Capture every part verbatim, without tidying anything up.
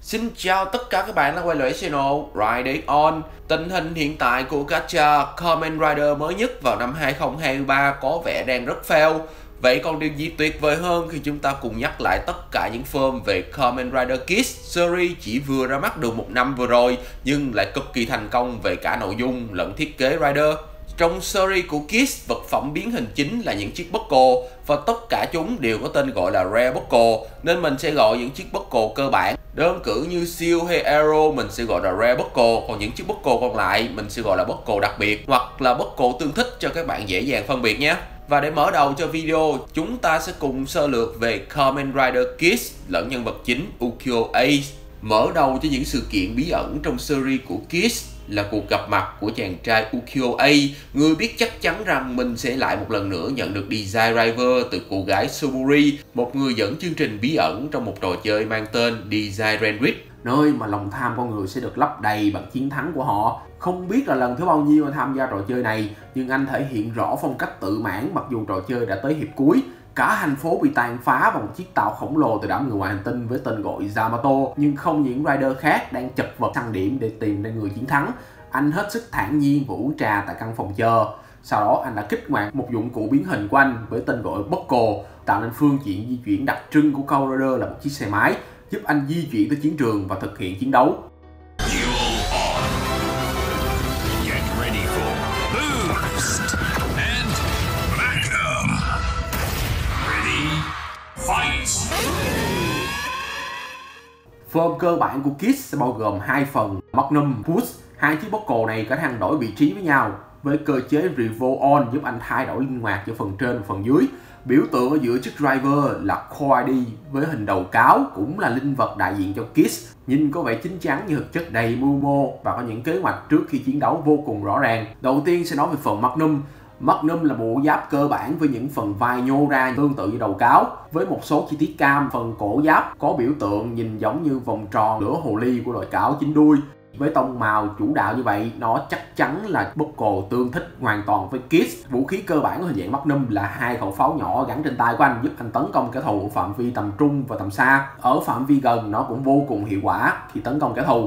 Xin chào tất cả các bạn đã quay lại channel Riding On. Tình hình hiện tại của gacha Kamen Rider mới nhất vào năm hai không hai ba có vẻ đang rất fail. Vậy còn điều gì tuyệt vời hơn khi chúng ta cùng nhắc lại tất cả những form về Kamen Rider Kids series chỉ vừa ra mắt được một năm vừa rồi nhưng lại cực kỳ thành công về cả nội dung lẫn thiết kế Rider. Trong series của Kids, vật phẩm biến hình chính là những chiếc buckle và tất cả chúng đều có tên gọi là Rare Buckle, nên mình sẽ gọi những chiếc buckle cơ bản. Đơn cử như Seal hay Arrow mình sẽ gọi là Rare Buckle, còn những chiếc buckle còn lại mình sẽ gọi là buckle đặc biệt hoặc là buckle tương thích cho các bạn dễ dàng phân biệt nhé. Và để mở đầu cho video, chúng ta sẽ cùng sơ lược về Kamen Rider Kids lẫn nhân vật chính Ukyo Ace. Mở đầu cho những sự kiện bí ẩn trong series của Kids là cuộc gặp mặt của chàng trai Ukyo Ace, người biết chắc chắn rằng mình sẽ lại một lần nữa nhận được Design River từ cô gái Soburi, một người dẫn chương trình bí ẩn trong một trò chơi mang tên Design Renrid, nơi mà lòng tham con người sẽ được lấp đầy bằng chiến thắng của họ. Không biết là lần thứ bao nhiêu tham gia trò chơi này, nhưng anh thể hiện rõ phong cách tự mãn mặc dù trò chơi đã tới hiệp cuối. Cả thành phố bị tàn phá bằng một chiếc tàu khổng lồ từ đám người ngoài hành tinh với tên gọi Yamato, nhưng không những rider khác đang chật vật săn điểm để tìm ra người chiến thắng. Anh hết sức thản nhiên và uống trà tại căn phòng chờ. Sau đó anh đã kích hoạt một dụng cụ biến hình của anh với tên gọi Buckle, tạo nên phương tiện di chuyển đặc trưng của Kamen Rider là một chiếc xe máy, giúp anh di chuyển tới chiến trường và thực hiện chiến đấu. Form cơ bản của Kids sẽ bao gồm hai phần Magnum, Push. Hai chiếc buckle này có thể đổi vị trí với nhau với cơ chế Revolve On giúp anh thay đổi linh hoạt giữa phần trên và phần dưới. Biểu tượng ở giữa chiếc driver là Core i đê với hình đầu cáo, cũng là linh vật đại diện cho Kids. Nhìn có vẻ chín chắn như thực chất đầy mưu mô và có những kế hoạch trước khi chiến đấu vô cùng rõ ràng. Đầu tiên sẽ nói về phần Magnum. Magnum là bộ giáp cơ bản với những phần vai nhô ra tương tự như đầu cáo, với một số chi tiết cam. Phần cổ giáp có biểu tượng nhìn giống như vòng tròn lửa hồ ly của loài cáo chín đuôi. Với tông màu chủ đạo như vậy, nó chắc chắn là buckle tương thích hoàn toàn với Kids. Vũ khí cơ bản của hình dạng Magnum là hai khẩu pháo nhỏ gắn trên tay của anh, giúp anh tấn công kẻ thù ở phạm vi tầm trung và tầm xa. Ở phạm vi gần, nó cũng vô cùng hiệu quả khi tấn công kẻ thù.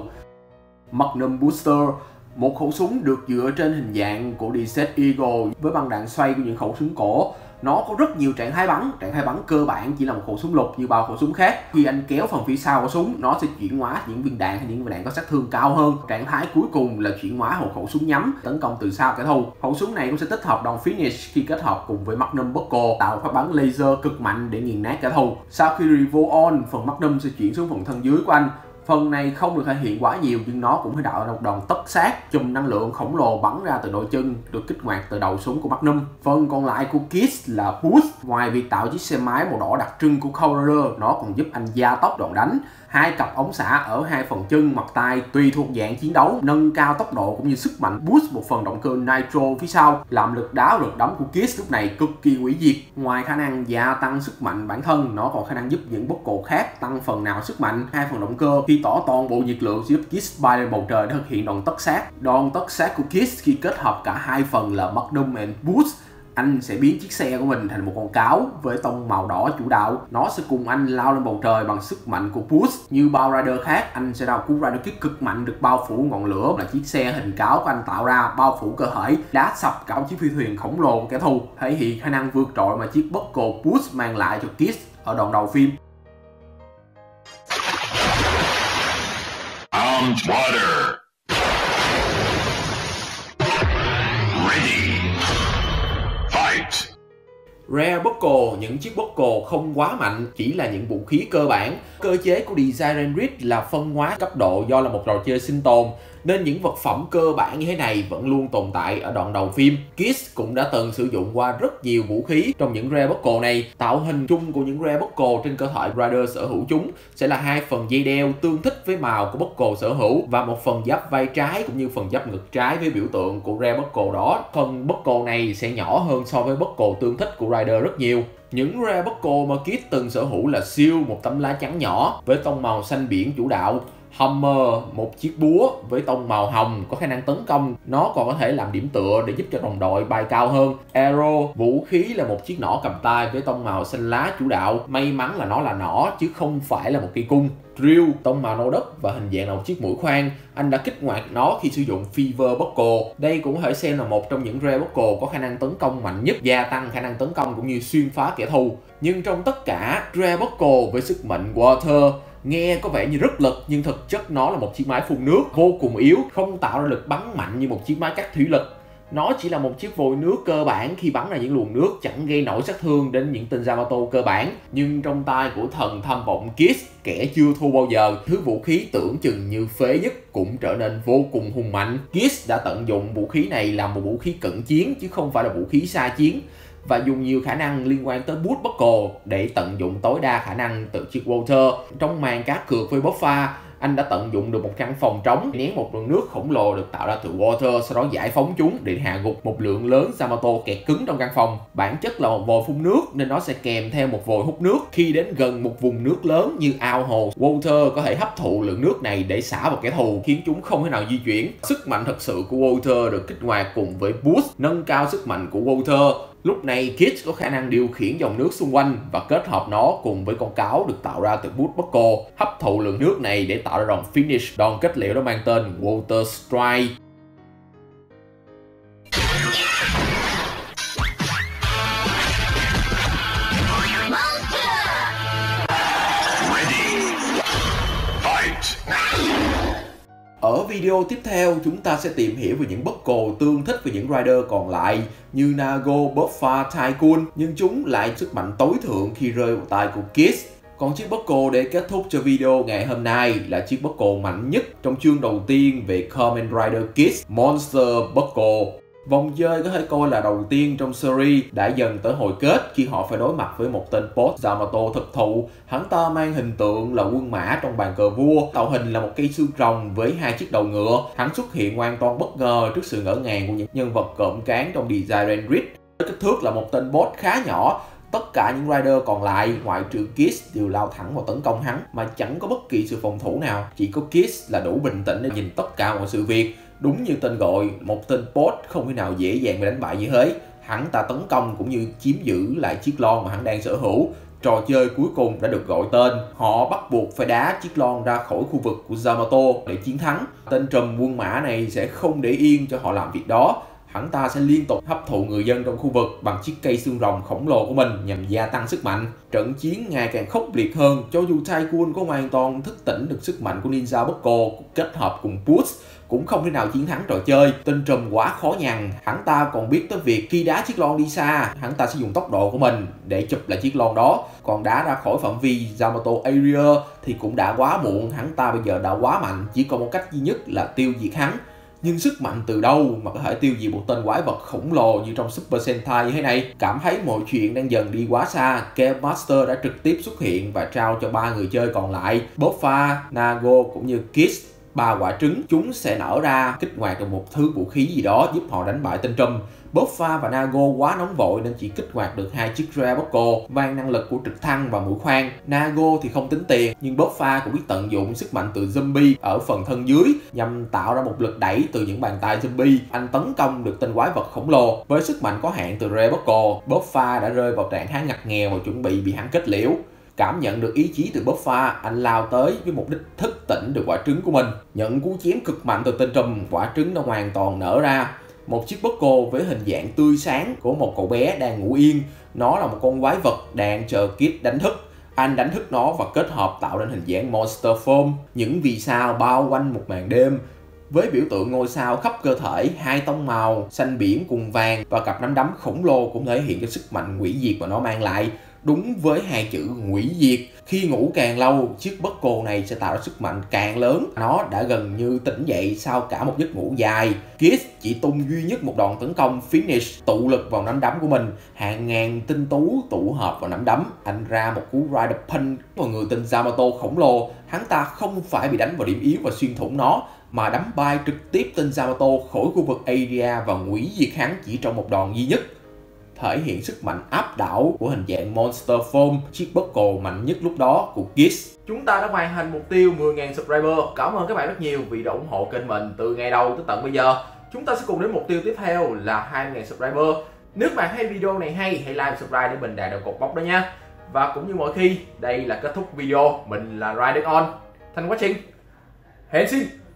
Magnum Booster, một khẩu súng được dựa trên hình dạng của Desert Eagle với băng đạn xoay của những khẩu súng cổ. Nó có rất nhiều trạng thái bắn. Trạng thái bắn cơ bản chỉ là một khẩu súng lục như bao khẩu súng khác. Khi anh kéo phần phía sau của súng, nó sẽ chuyển hóa những viên đạn hay những viên đạn có sát thương cao hơn. Trạng thái cuối cùng là chuyển hóa một khẩu súng nhắm tấn công từ sau kẻ thù. Khẩu súng này cũng sẽ tích hợp đòn finish khi kết hợp cùng với Magnum Buckle, tạo phát bắn laser cực mạnh để nghiền nát kẻ thù. Sau khi Revolve On, phần Magnum sẽ chuyển xuống phần thân dưới của anh. Phần này không được thể hiện quá nhiều nhưng nó cũng phải tạo ra một đòn tất sát, chùm năng lượng khổng lồ bắn ra từ đôi chân được kích hoạt từ đầu súng của Magnum. Phần còn lại của Kids là Push. Ngoài việc tạo chiếc xe máy màu đỏ đặc trưng của Kamen Rider, nó còn giúp anh gia tốc đòn đánh. Hai cặp ống xả ở hai phần chân hoặc tay tùy thuộc dạng chiến đấu, nâng cao tốc độ cũng như sức mạnh. Boost một phần động cơ nitro phía sau, làm lực đá lực đấm của Kids lúc này cực kỳ hủy diệt. Ngoài khả năng gia tăng sức mạnh bản thân, nó còn khả năng giúp những buckle khác tăng phần nào sức mạnh. Hai phần động cơ khi tỏ toàn bộ nhiệt lượng giúp Kids bay lên bầu trời để thực hiện đòn tất sát. Đòn tất sát của Kids khi kết hợp cả hai phần là Magnum and Boost, anh sẽ biến chiếc xe của mình thành một con cáo với tông màu đỏ chủ đạo. Nó sẽ cùng anh lao lên bầu trời bằng sức mạnh của Push. Như bao rider khác, anh sẽ ra cú rider kick cực mạnh được bao phủ ngọn lửa là chiếc xe hình cáo của anh tạo ra, bao phủ cơ thể, đá sập cả chiếc phi thuyền khổng lồ của kẻ thù, thể hiện khả năng vượt trội mà chiếc buckle Push mang lại cho Kids ở đoạn đầu phim. Water. Rare Buckle, những chiếc buckle không quá mạnh, chỉ là những vũ khí cơ bản. Cơ chế của Design Renrid là phân hóa cấp độ do là một trò chơi sinh tồn, nên những vật phẩm cơ bản như thế này vẫn luôn tồn tại ở đoạn đầu phim. Kids cũng đã từng sử dụng qua rất nhiều vũ khí trong những Rare Buckle này. Tạo hình chung của những Rare Buckle trên cơ thể Rider sở hữu chúng sẽ là hai phần dây đeo tương thích với màu của Buckle sở hữu và một phần giáp vai trái cũng như phần giáp ngực trái với biểu tượng của Rare Buckle đó. Phần Buckle này sẽ nhỏ hơn so với Buckle tương thích của Rider rất nhiều. Những Rare Buckle mà Kids từng sở hữu là Seal, một tấm lá chắn nhỏ với tông màu xanh biển chủ đạo. Hammer, một chiếc búa với tông màu hồng có khả năng tấn công, nó còn có thể làm điểm tựa để giúp cho đồng đội bay cao hơn. Arrow, vũ khí là một chiếc nỏ cầm tay với tông màu xanh lá chủ đạo, may mắn là nó là nỏ chứ không phải là một cây cung. Drill, tông màu nâu đất và hình dạng là một chiếc mũi khoan, anh đã kích hoạt nó khi sử dụng Fever Buckle. Đây cũng có thể xem là một trong những Rare Buckle có khả năng tấn công mạnh nhất, gia tăng khả năng tấn công cũng như xuyên phá kẻ thù. Nhưng trong tất cả, Rare Buckle với sức mạnh Water nghe có vẻ như rất lực nhưng thực chất nó là một chiếc máy phun nước vô cùng yếu, không tạo ra lực bắn mạnh như một chiếc máy cắt thủy lực. Nó chỉ là một chiếc vòi nước cơ bản, khi bắn ra những luồng nước chẳng gây nổi sát thương đến những tên Yamato cơ bản. Nhưng trong tay của thần tham vọng Kiss, kẻ chưa thua bao giờ, thứ vũ khí tưởng chừng như phế nhất cũng trở nên vô cùng hùng mạnh. Kiss đã tận dụng vũ khí này làm một vũ khí cận chiến chứ không phải là vũ khí xa chiến, và dùng nhiều khả năng liên quan tới Boost Buckle để tận dụng tối đa khả năng từ chiếc Water. Trong màn cá cược với Buffa, anh đã tận dụng được một căn phòng trống, nén một lượng nước khổng lồ được tạo ra từ Water, sau đó giải phóng chúng để hạ gục một lượng lớn Yamato kẹt cứng trong căn phòng. Bản chất là một vòi phun nước nên nó sẽ kèm theo một vòi hút nước. Khi đến gần một vùng nước lớn như ao hồ, Water có thể hấp thụ lượng nước này để xả vào kẻ thù, khiến chúng không thể nào di chuyển. Sức mạnh thật sự của Water được kích hoạt cùng với Boost, nâng cao sức mạnh của Water. Lúc này Kids có khả năng điều khiển dòng nước xung quanh và kết hợp nó cùng với con cáo được tạo ra từ Boost Buckle, hấp thụ lượng nước này để tạo ra đòn finish. Đòn kết liễu đó mang tên Water Strike. Ở video tiếp theo, chúng ta sẽ tìm hiểu về những Buckle tương thích với những Rider còn lại như Nago, Buffa, Tycoon, nhưng chúng lại sức mạnh tối thượng khi rơi vào tay của Kiss. Còn chiếc Buckle để kết thúc cho video ngày hôm nay là chiếc Buckle mạnh nhất trong chương đầu tiên về Kamen Rider Kids, Monster Buckle. Vòng chơi có thể coi là đầu tiên trong series đã dần tới hồi kết khi họ phải đối mặt với một tên boss Yamato thực thụ. Hắn ta mang hình tượng là quân mã trong bàn cờ vua, tạo hình là một cây xương rồng với hai chiếc đầu ngựa. Hắn xuất hiện hoàn toàn bất ngờ trước sự ngỡ ngàng của những nhân vật cộm cán trong design Grid. Kích thước là một tên boss khá nhỏ. Tất cả những Rider còn lại ngoại trừ Kiss đều lao thẳng vào tấn công hắn mà chẳng có bất kỳ sự phòng thủ nào. Chỉ có Kiss là đủ bình tĩnh để nhìn tất cả mọi sự việc. Đúng như tên gọi, một tên boss không thể nào dễ dàng bị đánh bại như thế. Hắn ta tấn công cũng như chiếm giữ lại chiếc lon mà hắn đang sở hữu. Trò chơi cuối cùng đã được gọi tên. Họ bắt buộc phải đá chiếc lon ra khỏi khu vực của Yamato để chiến thắng. Tên trùm quân mã này sẽ không để yên cho họ làm việc đó. Hắn ta sẽ liên tục hấp thụ người dân trong khu vực bằng chiếc cây xương rồng khổng lồ của mình nhằm gia tăng sức mạnh. Trận chiến ngày càng khốc liệt hơn, cho dù Tycoon có hoàn toàn thức tỉnh được sức mạnh của Ninja Buckle kết hợp cùng Push cũng không thể nào chiến thắng trò chơi. Tên trùm quá khó nhằn, hắn ta còn biết tới việc khi đá chiếc lon đi xa, hắn ta sẽ dùng tốc độ của mình để chụp lại chiếc lon đó. Còn đá ra khỏi phạm vi Yamato Area thì cũng đã quá muộn, hắn ta bây giờ đã quá mạnh, chỉ còn một cách duy nhất là tiêu diệt hắn. Nhưng sức mạnh từ đâu mà có thể tiêu diệt một tên quái vật khổng lồ như trong Super Sentai như thế này? Cảm thấy mọi chuyện đang dần đi quá xa, Game Master đã trực tiếp xuất hiện và trao cho ba người chơi còn lại, Buffa, Nago cũng như Kiss, ba quả trứng. Chúng sẽ nở ra kích hoạt được một thứ vũ khí gì đó giúp họ đánh bại tên trùm. Buffa và Nago quá nóng vội nên chỉ kích hoạt được hai chiếc Rare Buckle mang năng lực của trực thăng và mũi khoan. Nago thì không tính tiền, nhưng Buffa cũng biết tận dụng sức mạnh từ zombie ở phần thân dưới nhằm tạo ra một lực đẩy từ những bàn tay zombie. Anh tấn công được tên quái vật khổng lồ. Với sức mạnh có hạn từ Rare Buckle, Buffa đã rơi vào trạng thái ngặt nghèo và chuẩn bị bị hắn kết liễu. Cảm nhận được ý chí từ Buffa, anh lao tới với mục đích thức tỉnh được quả trứng của mình. Nhận cú chém cực mạnh từ tên trùm, quả trứng đã hoàn toàn nở ra. Một chiếc Buckle với hình dạng tươi sáng của một cậu bé đang ngủ yên. Nó là một con quái vật đang chờ Kid đánh thức. Anh đánh thức nó và kết hợp tạo nên hình dạng Monster Form. Những vì sao bao quanh một màn đêm với biểu tượng ngôi sao khắp cơ thể, hai tông màu xanh biển cùng vàng và cặp nắm đấm khổng lồ cũng thể hiện cho sức mạnh hủy diệt mà nó mang lại. Đúng với hai chữ hủy diệt, khi ngủ càng lâu, chiếc Buckle này sẽ tạo ra sức mạnh càng lớn. Nó đã gần như tỉnh dậy sau cả một giấc ngủ dài. Kiss chỉ tung duy nhất một đòn tấn công finish, tụ lực vào nắm đấm của mình. Hàng ngàn tinh tú tụ hợp vào nắm đấm. Anh ra một cú Rider Punch vào người tên Yamato khổng lồ. Hắn ta không phải bị đánh vào điểm yếu và xuyên thủng nó, mà đấm bay trực tiếp tên Yamato khỏi khu vực area và hủy diệt hắn chỉ trong một đòn duy nhất. thể hiện sức mạnh áp đảo của hình dạng Monster Form, chiếc buckle mạnh nhất lúc đó của Kiss. Chúng ta đã hoàn thành mục tiêu mười nghìn subscriber. Cảm ơn các bạn rất nhiều vì đã ủng hộ kênh mình từ ngày đầu tới tận bây giờ. Chúng ta sẽ cùng đến mục tiêu tiếp theo là hai mươi nghìn subscriber. Nếu bạn thấy video này hay, hãy like và subscribe để mình đạt được cột mốc đó nha. Và cũng như mọi khi, đây là kết thúc video. Mình là Riding On. Thanks for watching. Hẹn xin.